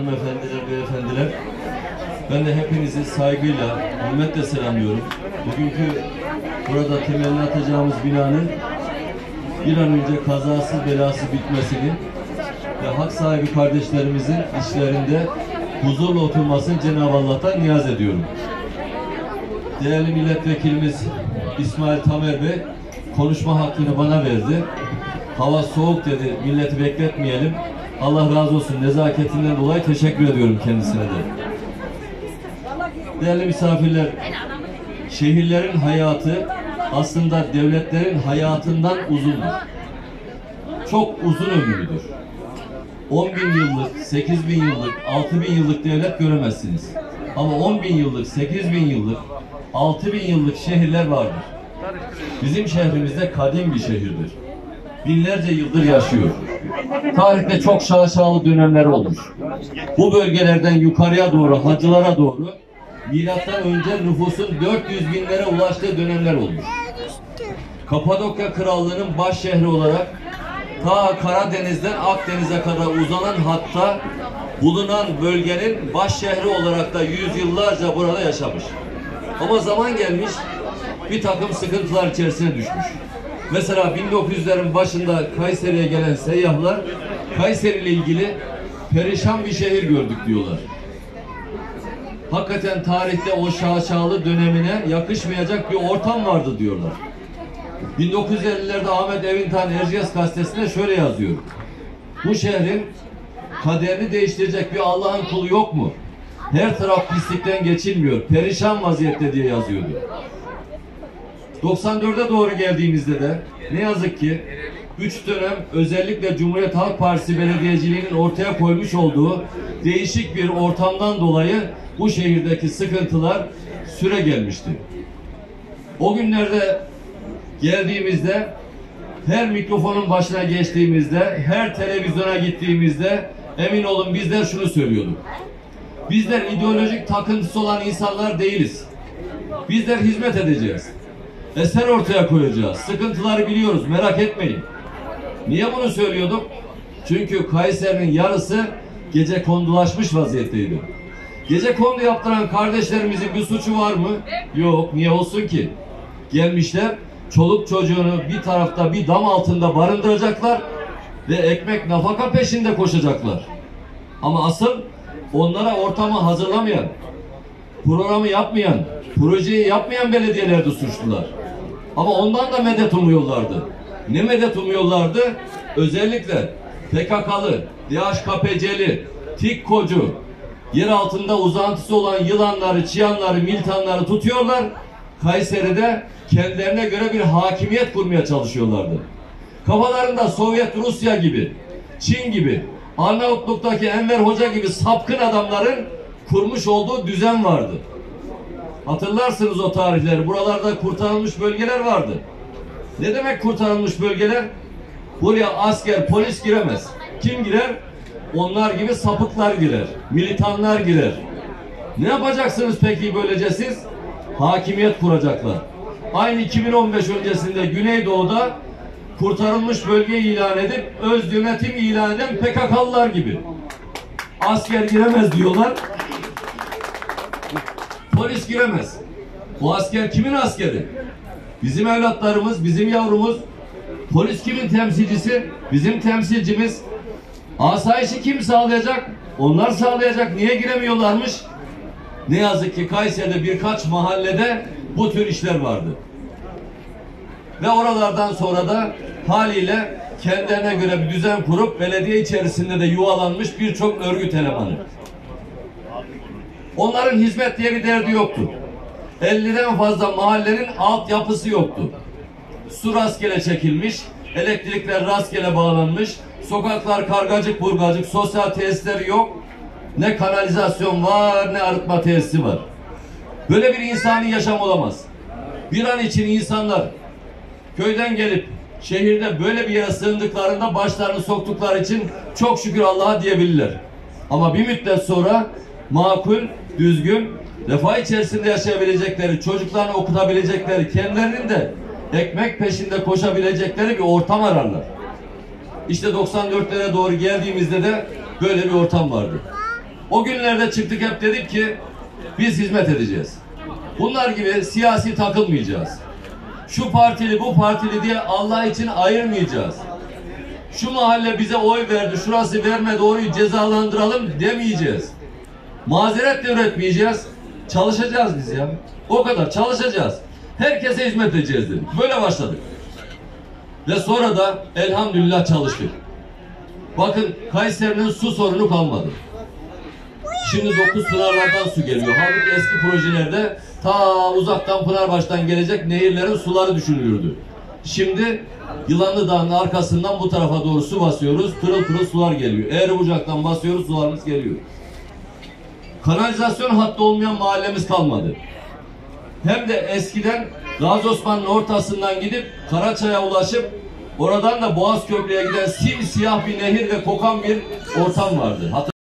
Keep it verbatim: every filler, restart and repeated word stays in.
hanımefendiler, beyefendiler. Ben de hepinizi saygıyla, hürmetle selamlıyorum. Bugünkü burada temelini atacağımız binanın bir an önce kazasız belasız bitmesini ve hak sahibi kardeşlerimizin işlerinde huzurla oturmasını Cenab-ı Allah'tan niyaz ediyorum. Değerli milletvekilimiz İsmail Tamer Bey konuşma hakkını bana verdi. Hava soğuk dedi, milleti bekletmeyelim. Allah razı olsun, nezaketinden dolayı teşekkür ediyorum kendisine de. Değerli misafirler, şehirlerin hayatı aslında devletlerin hayatından uzundur. Çok uzun ömürlüdür. on bin yıllık, sekiz bin yıllık, altı bin yıllık devlet göremezsiniz. Ama on bin yıllık, sekiz bin yıllık, altı bin yıllık şehirler vardır. Bizim şehrimizde kadim bir şehirdir. Binlerce yıldır yaşıyor. Tarihte çok şaşalı dönemler olmuş. Bu bölgelerden yukarıya doğru, hacılara doğru milattan önce nüfusun dört yüz binlere ulaştığı dönemler olmuş. Kapadokya Krallığı'nın baş şehri olarak ta Karadeniz'den Akdeniz'e kadar uzanan hatta bulunan bölgenin baş şehri olarak da yüzyıllarca burada yaşamış. Ama zaman gelmiş, bir takım sıkıntılar içerisine düşmüş. Mesela bin dokuz yüzlerin başında Kayseri'ye gelen seyyahlar Kayseri ile ilgili perişan bir şehir gördük diyorlar. Hakikaten tarihte o şaşalı dönemine yakışmayacak bir ortam vardı diyorlar. bin dokuz yüz ellilerde Ahmet Evintan Erciyes gazetesinde şöyle yazıyor. Bu şehrin kaderini değiştirecek bir Allah'ın kulu yok mu? Her taraf pislikten geçilmiyor, perişan vaziyette diye yazıyordu. doksan dörde doğru geldiğimizde de ne yazık ki üç dönem özellikle Cumhuriyet Halk Partisi belediyeciliğinin ortaya koymuş olduğu değişik bir ortamdan dolayı bu şehirdeki sıkıntılar süre gelmişti. O günlerde geldiğimizde her mikrofonun başına geçtiğimizde, her televizyona gittiğimizde emin olun bizler şunu söylüyorduk. Bizler ideolojik takıntısı olan insanlar değiliz. Bizler hizmet edeceğiz. Eser ortaya koyacağız. Sıkıntıları biliyoruz. Merak etmeyin. Niye bunu söylüyorduk? Çünkü Kayseri'nin yarısı gecekondulaşmış vaziyetteydi. Gecekondu yaptıran kardeşlerimizin bir suçu var mı? Yok. Niye olsun ki? Gelmişler, çoluk çocuğunu bir tarafta bir dam altında barındıracaklar ve ekmek nafaka peşinde koşacaklar. Ama asıl onlara ortamı hazırlamayan, programı yapmayan, projeyi yapmayan belediyeler de suçlular. Ama ondan da medet umuyorlardı. Ne medet umuyorlardı? Özellikle P K K'lı, D H K P C'li, TİKKO'cu, yer altında uzantısı olan yılanları, çıyanları, militanları tutuyorlar. Kayseri'de kendilerine göre bir hakimiyet kurmaya çalışıyorlardı. Kafalarında Sovyet Rusya gibi, Çin gibi, Arnavutluk'taki Enver Hoca gibi sapkın adamların kurmuş olduğu düzen vardı. Hatırlarsınız o tarihleri. Buralarda kurtarılmış bölgeler vardı. Ne demek kurtarılmış bölgeler? Buraya asker, polis giremez. Kim girer? Onlar gibi sapıklar girer. Militanlar girer. Ne yapacaksınız peki böylece siz? Hakimiyet kuracaklar. Aynı iki bin on beş öncesinde Güneydoğu'da kurtarılmış bölge ilan edip öz yönetim ilan eden P K K'lılar gibi. Asker giremez diyorlar. Polis giremez. Bu asker kimin askeri? Bizim evlatlarımız, bizim yavrumuz. Polis kimin temsilcisi? Bizim temsilcimiz. Asayişi kim sağlayacak? Onlar sağlayacak. Niye giremiyorlarmış? Ne yazık ki Kayseri'de birkaç mahallede bu tür işler vardı. Ve oralardan sonra da haliyle kendilerine göre bir düzen kurup belediye içerisinde de yuvalanmış birçok örgüt elemanı. Onların hizmet diye bir derdi yoktu. elliden fazla mahallenin altyapısı yoktu. Su rastgele çekilmiş, elektrikler rastgele bağlanmış, sokaklar kargacık burgacık, sosyal tesisleri yok. Ne kanalizasyon var, ne arıtma tesisi var. Böyle bir insani yaşam olamaz. Bir an için insanlar köyden gelip şehirde böyle bir yere sığındıklarında başlarını soktukları için çok şükür Allah'a diyebilirler. Ama bir müddet sonra makul, düzgün, refah içerisinde yaşayabilecekleri, çocuklarını okutabilecekleri, kendilerinin de ekmek peşinde koşabilecekleri bir ortam ararlar. İşte doksan dörtlere doğru geldiğimizde de böyle bir ortam vardı. O günlerde çıktık hep dedik ki biz hizmet edeceğiz. Bunlar gibi siyasi takılmayacağız. Şu partili bu partili diye Allah için ayırmayacağız. Şu mahalle bize oy verdi, şurası vermedi, orayı cezalandıralım demeyeceğiz. Mazeret de üretmeyeceğiz. Çalışacağız biz ya. O kadar çalışacağız. Herkese hizmet edeceğiz dedik. Böyle başladık. Ve sonra da elhamdülillah çalıştık. Bakın Kayseri'nin su sorunu kalmadı. Şimdi dokuz pınarlardan su geliyor. Halbuki eski projelerde ta uzaktan Pınarbaş'tan gelecek nehirlerin suları düşünülürdü. Şimdi Yılanlı Dağı'nın arkasından bu tarafa doğru su basıyoruz. Pırıl pırıl sular geliyor. Eğri bucaktan basıyoruz, sularımız geliyor. Kanalizasyon hattı olmayan mahallemiz kalmadı. Hem de eskiden Gazi Osman'ın ortasından gidip Karaçay'a ulaşıp oradan da Boğaz Köprü'ye giden simsiyah bir nehir ve kokan bir ortam vardı.